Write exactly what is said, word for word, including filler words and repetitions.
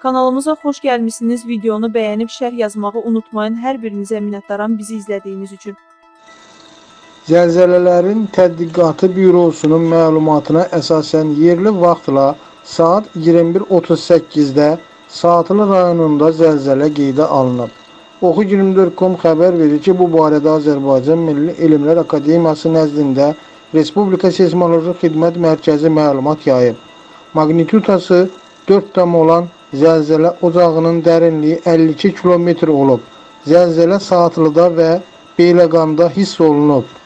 Kanalımıza xoş gəlmişsiniz. Videonu bəyənib şərh yazmağı unutmayın. Hər birinizə minnətdaram bizi izlədiyiniz üçün. Zəlzələlərin Tədqiqatı Bürosunun məlumatına əsasən yerli vaxtla saat iyirmi bir otuz səkkizdə Saatlı rayonunda zəlzələ qeydə alınıb. Oxu iyirmi dörd nöqtə com xəbər verir ki, bu barədə Azərbaycan Milli Elmlər Akademiyası nəzdində Respublika Seysmoloji Xidmət Mərkəzi məlumat yayıb. Magnitudası dörd tam olan zəlzələ ocağının dərinliyi əlli iki kilometr olub. Zəlzələ Saatlıda və Beyləqanda hiss olunub.